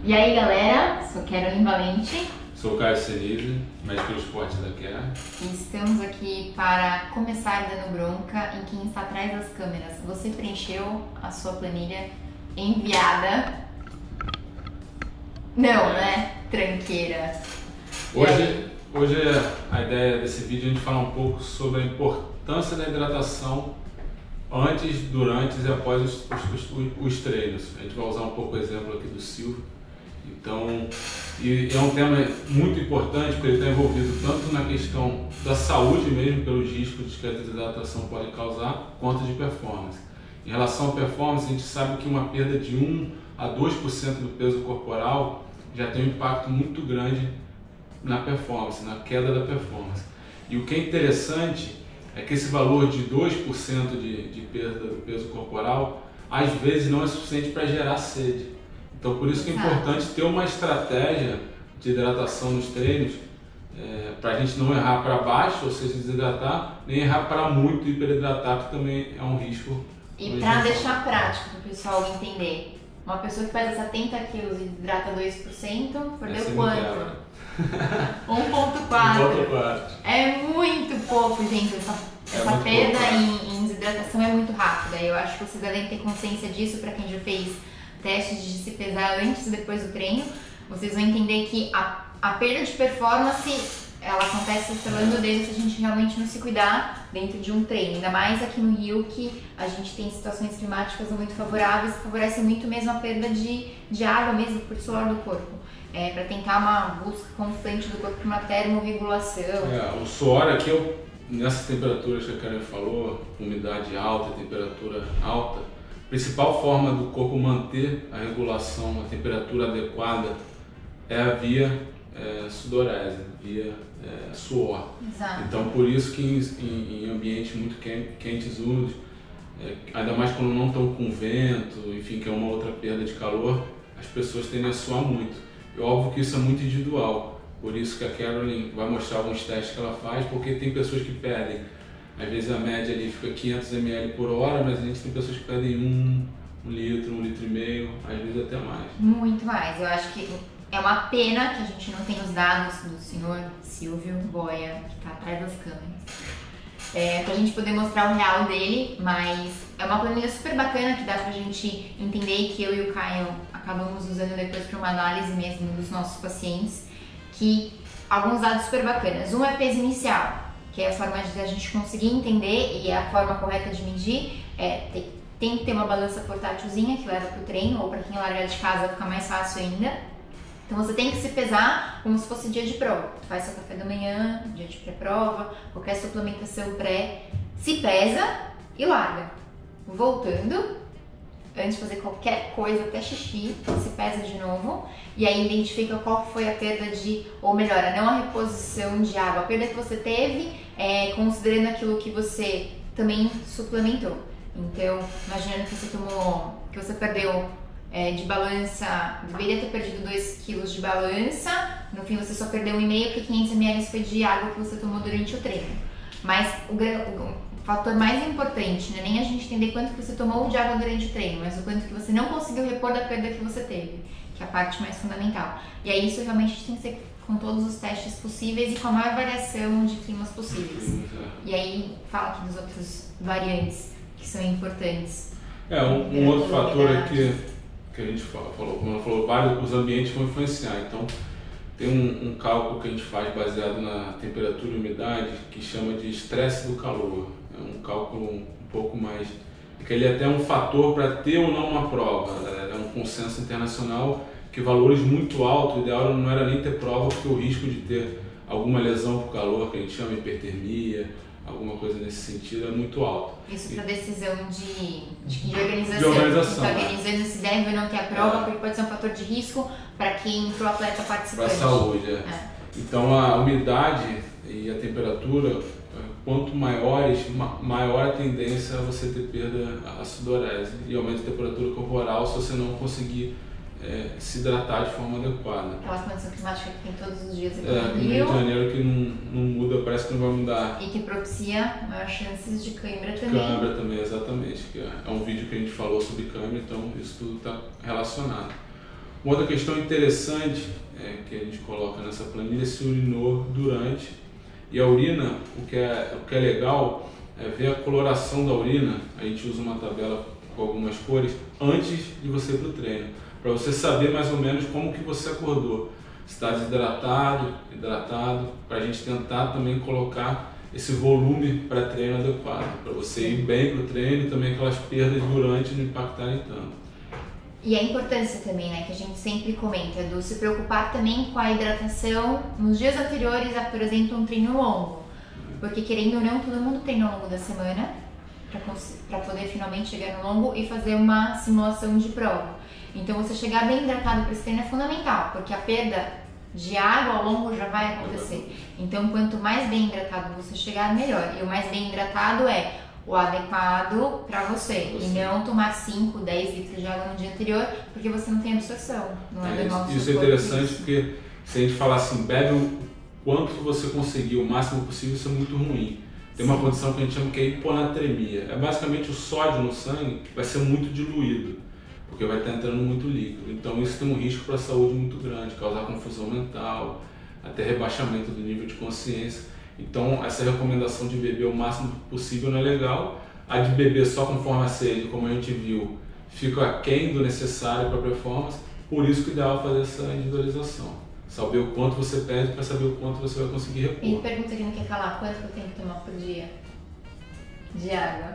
E aí galera, sou Caroline Valente. Sou o Caio Senise, médico do esporte da Care. E estamos aqui para começar dando bronca em quem está atrás das câmeras. Você preencheu a sua planilha enviada? Não, né? Tranqueira. Hoje a ideia desse vídeo é a gente falar um pouco sobre a importância da hidratação antes, durante e após os treinos. A gente vai usar um pouco o exemplo aqui do Silvio. Então, é um tema muito importante porque ele está envolvido tanto na questão da saúde mesmo, pelos riscos que a desidratação pode causar, quanto de performance. Em relação à performance, a gente sabe que uma perda de 1 a 2% do peso corporal já tem um impacto muito grande na performance, na queda da performance. E o que é interessante é que esse valor de 2% de perda do peso corporal, às vezes não é suficiente para gerar sede. Então, por isso que é importante ter uma estratégia de hidratação nos treinos, para a gente não errar para baixo, ou seja, desidratar, nem errar para muito e hiperidratar, que também é um risco. E para deixar prático para o pessoal entender, uma pessoa que pesa 70 kg e hidrata 2%, perdeu quanto? 1,4. É muito pouco, gente. Essa perda em desidratação é muito rápida. Eu acho que vocês devem ter consciência disso para quem já fez testes de se pesar antes e depois do treino. Vocês vão entender que a perda de performance ela acontece falando desde se a gente realmente não se cuidar dentro de um treino, ainda mais aqui no Rio, que a gente tem situações climáticas muito favoráveis, que favorecem muito mesmo a perda de água mesmo por suor do corpo, para tentar uma busca constante do corpo para uma termovigulação. O suor aqui, nessas temperaturas que a Karen falou, umidade alta, temperatura alta, a principal forma do corpo manter a regulação, a temperatura adequada é a via sudorese, via suor. Exato. Então, por isso que em ambientes muito quentes, úmidos, ainda mais quando não estão com vento, enfim, que é uma outra perda de calor, as pessoas tendem a suar muito. É óbvio que isso é muito individual, por isso que a Caroline vai mostrar alguns testes que ela faz, porque tem pessoas que pedem, às vezes a média ali fica 500 ml por hora, mas a gente tem pessoas que pedem 1 litro, 1,5 litro, às vezes até mais. Muito mais. Eu acho que é uma pena que a gente não tem os dados do senhor Silvio Boia, que está atrás das câmeras, pra gente poder mostrar o real dele, mas é uma planilha super bacana que dá pra gente entender e que eu e o Caio acabamos usando depois para uma análise mesmo dos nossos pacientes, que alguns dados super bacanas. Um é peso inicial, que é a forma de a gente conseguir entender, e a forma correta de medir tem que ter uma balança portátilzinha que leva para o treino, ou para quem largar de casa fica mais fácil ainda. Então você tem que se pesar como se fosse dia de prova. Tu faz seu café da manhã, dia de pré-prova, qualquer suplementação pré, se pesa e larga. Voltando, antes de fazer qualquer coisa, até xixi, se pesa de novo e aí identifica qual foi a perda ou melhor, não a reposição de água, a perda que você teve, considerando aquilo que você também suplementou. Então, imaginando que você perdeu de balança, deveria ter perdido 2 kg de balança, no fim você só perdeu 1,5 porque 500 ml foi de água que você tomou durante o treino. Mas o fator mais importante não é nem a gente entender quanto que você tomou de água durante o treino, mas o quanto que você não conseguiu repor da perda que você teve, que é a parte mais fundamental. E aí isso realmente tem que ser com todos os testes possíveis e com a maior variação de climas possíveis. E aí fala aqui dos outros variantes que são importantes. Um outro fator aqui que a gente falou, como ela falou, vários os ambientes vão influenciar. Então, tem um cálculo que a gente faz baseado na temperatura e umidade que chama de estresse do calor. É um cálculo um pouco mais... que ele é até um fator para ter ou não uma prova. É um consenso internacional que valores muito altos, o ideal não era nem ter prova, porque o risco de ter alguma lesão por calor, que a gente chama de hipertermia, alguma coisa nesse sentido, é muito alto. Isso para decisão de organização. Está organizando se deve ou não ter a prova, porque pode ser um fator de risco para o atleta participante. Para a saúde, Então a umidade e a temperatura, quanto maiores, maior a tendência a você ter perda à sudorese e aumento da temperatura corporal se você não conseguir se hidratar de forma adequada. Aquela condição climática que tem todos os dias aqui no Rio de Janeiro, que não muda, parece que não vai mudar. E que propicia maiores chances de cãibra também. Cãibra também, exatamente. Que é um vídeo que a gente falou sobre cãibra, então isso tudo está relacionado. Uma outra questão interessante que a gente coloca nessa planilha é se urinou durante. E a urina, o que é legal é ver a coloração da urina. A gente usa uma tabela com algumas cores antes de você ir para o treino, para você saber mais ou menos como que você acordou. Se está desidratado, hidratado, para a gente tentar também colocar esse volume para treino adequado, para você ir bem para o treino e também aquelas perdas durante não impactarem tanto. E a importância também, né, que a gente sempre comenta, do se preocupar também com a hidratação nos dias anteriores a, por exemplo, um treino longo. Porque querendo ou não, todo mundo treina ao longo da semana para poder finalmente chegar no longo e fazer uma simulação de prova. Então você chegar bem hidratado para esse treino é fundamental, porque a perda de água ao longo já vai acontecer. Então quanto mais bem hidratado você chegar, melhor. E o mais bem hidratado é o adequado para você. E não tomar 5, 10 litros de água no dia anterior, porque você não tem absorção. Não é normal. Isso é interessante porque se a gente falar assim, bebe o quanto que você conseguir, o máximo possível, isso é muito ruim. Tem uma condição que a gente chama que é hiponatremia. É basicamente o sódio no sangue que vai ser muito diluído, porque vai estar entrando muito líquido. Então isso tem um risco para a saúde muito grande, causar confusão mental, até rebaixamento do nível de consciência. Então essa recomendação de beber o máximo possível não é legal. A de beber só conforme a sede, como a gente viu, fica aquém do necessário para a performance. Por isso que é ideal fazer essa individualização. Saber o quanto você perde para saber o quanto você vai conseguir repor. E pergunta que não quer calar, quanto eu tenho que tomar por dia de água?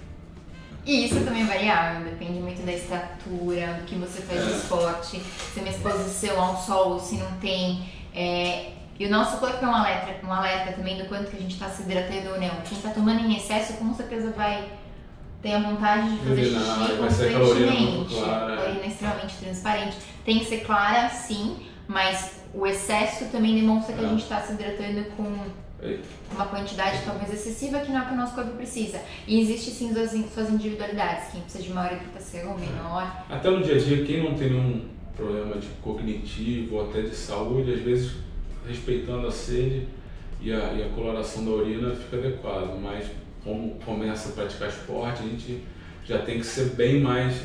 E isso também é variável, depende muito da estatura, do que você faz de esporte, se é uma exposição ao sol, se não tem. E o nosso corpo é um alerta também do quanto que a gente está se hidratando ou não. Quem está tomando em excesso com certeza vai ter a vontade de fazer xixi constantemente. A urina é extremamente transparente. Tem que ser clara, sim, mas o excesso também demonstra que a gente está se hidratando com uma quantidade talvez excessiva, que não é o que o nosso corpo precisa. E existe sim suas individualidades, quem precisa de maior hidratação, menor. Até no dia a dia, quem não tem nenhum problema de cognitivo ou até de saúde, às vezes respeitando a sede e a coloração da urina fica adequado, mas como começa a praticar esporte, a gente já tem que ser bem mais,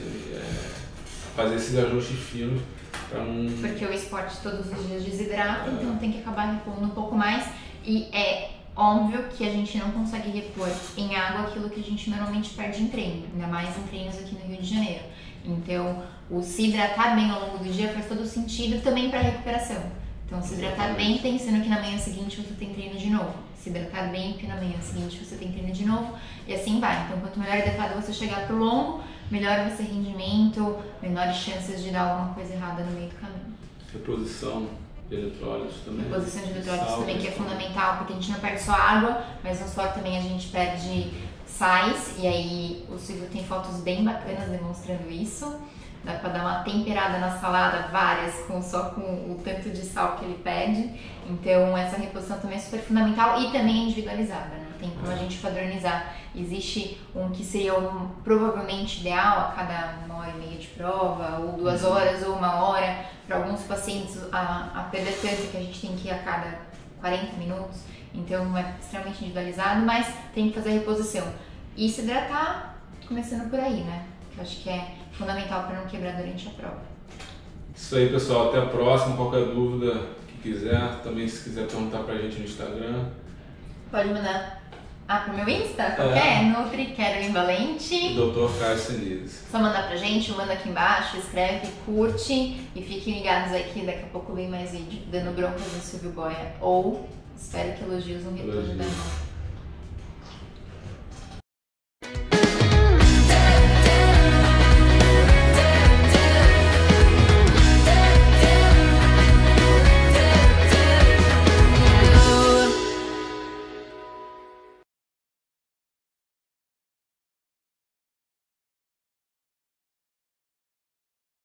fazer esses ajustes finos para não... Porque o esporte todos os dias desidrata, então tem que acabar repondo um pouco mais. E é óbvio que a gente não consegue repor em água aquilo que a gente normalmente perde em treino, ainda mais em treinos aqui no Rio de Janeiro. Então, o se hidratar bem ao longo do dia faz todo sentido também para a recuperação. Então, se hidratar bem pensando que na manhã seguinte você tem treino de novo. Se hidratar bem porque na manhã seguinte você tem treino de novo e assim vai. Então, quanto melhor hidratado você chegar pro longo, melhor vai ser rendimento, menores chances de dar alguma coisa errada no meio do caminho. Reposição de eletrólitos também. Reposição de eletrólitos também, que é fundamental, porque a gente não perde só água, mas no suor também a gente perde sais. E aí o Silvio tem fotos bem bacanas demonstrando isso. Dá pra dar uma temperada na salada, várias, só com o tanto de sal que ele pede. Então essa reposição também é super fundamental e também é individualizada, né? Tem como a gente padronizar. Existe um que seria provavelmente ideal a cada 1h30 de prova, ou 2 horas, ou 1 hora. Para alguns pacientes a perda é tanta que a gente tem que ir a cada 40 minutos. Então é extremamente individualizado, mas tem que fazer a reposição. E se hidratar, começando por aí, né? Que eu acho que é fundamental para não quebrar durante a prova. Isso aí, pessoal. Até a próxima. Qualquer dúvida que quiser, também se quiser perguntar pra gente no Instagram. Pode mandar pro meu Insta, qualquer, Nutri Quero Valente. Dr. Caio Senizes. Só mandar pra gente, manda aqui embaixo, escreve, curte e fiquem ligados aqui, daqui a pouco vem mais vídeo dando broncas no Silvio Boia ou espero que elogios no retorno da mão.